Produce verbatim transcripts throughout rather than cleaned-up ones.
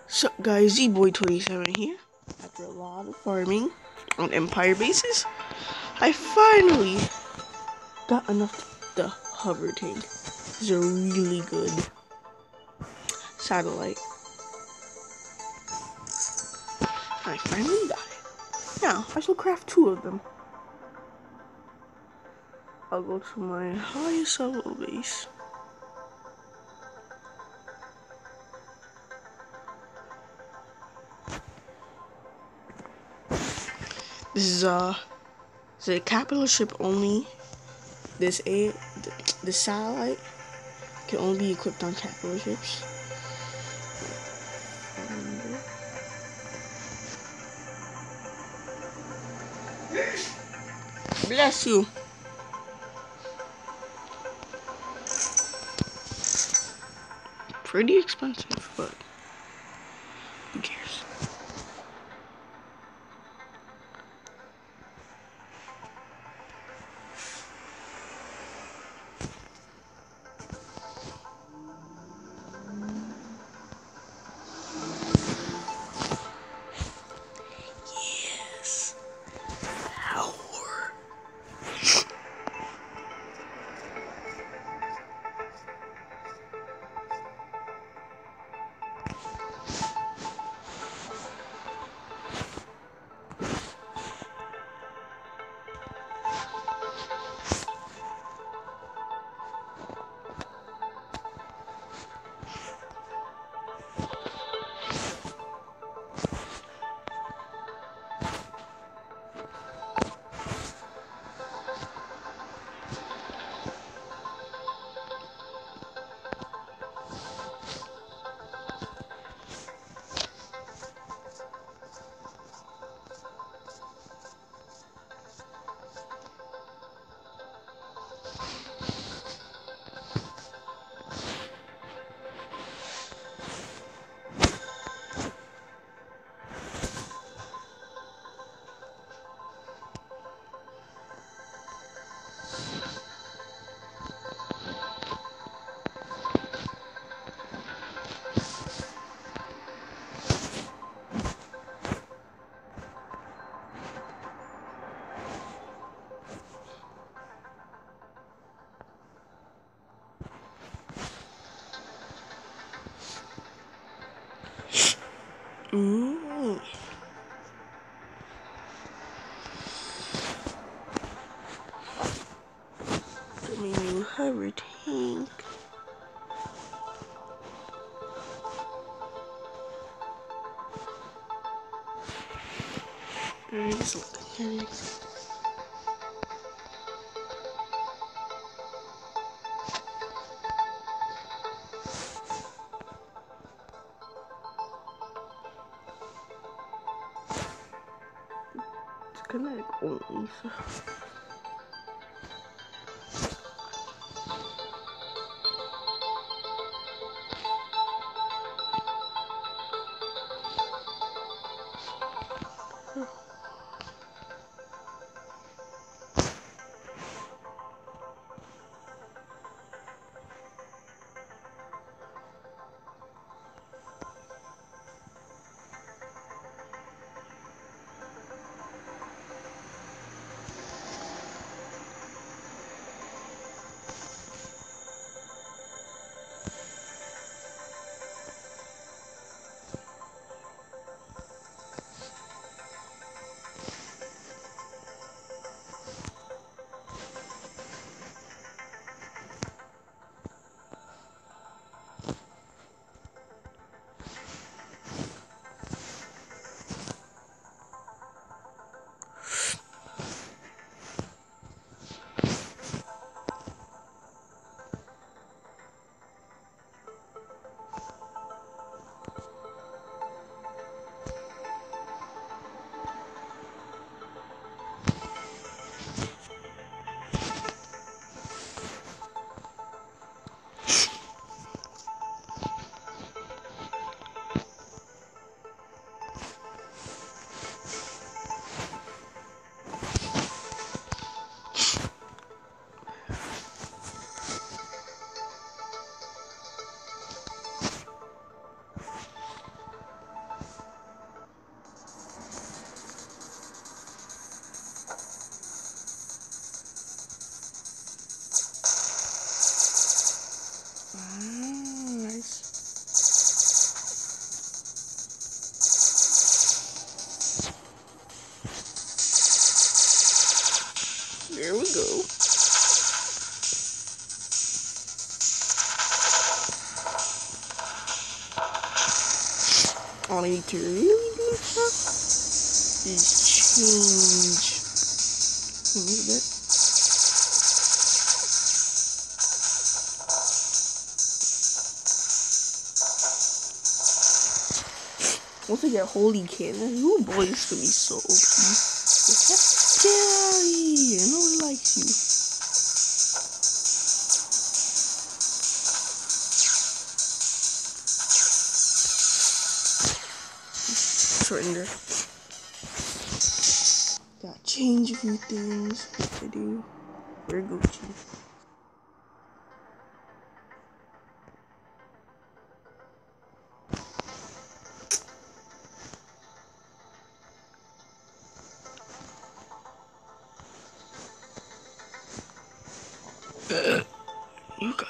So guys, Z Boy twenty-seven here. After a lot of farming on Empire bases, I finally got enough to the hover tank. This is a really good satellite. I finally got it. Now, I shall craft two of them. I'll go to my highest level base. This is uh, this is a capital ship only. This a the satellite can only be equipped on capital ships. Bless you. Pretty expensive, but who cares? Yes. Power. Mm. Give me a new hover tank. There's something. It's kinetic only, so. All I need to really do now is change a little bit. Once I get holy cannon, you boys gonna be so O P. Jelly! I know he likes you. Surrender. Gotta change a few things. What I do. Where go to? You guys.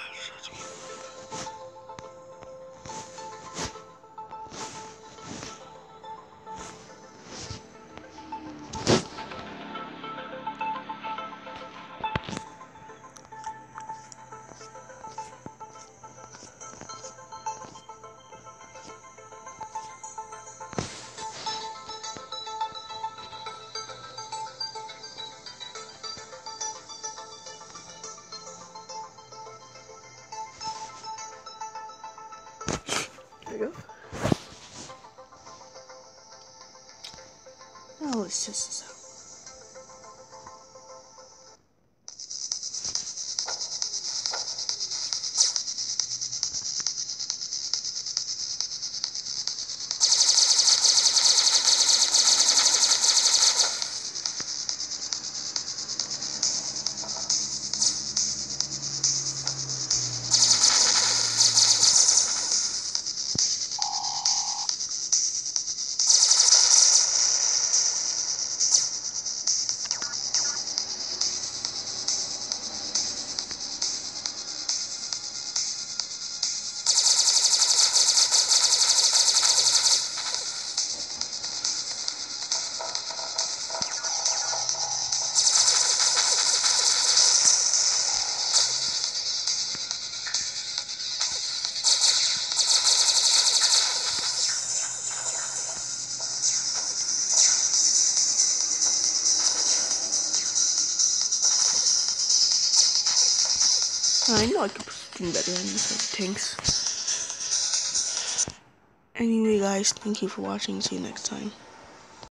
There you go. Now let's test this out. I know I could put something better on these tanks. Anyway, guys, thank you for watching. See you next time.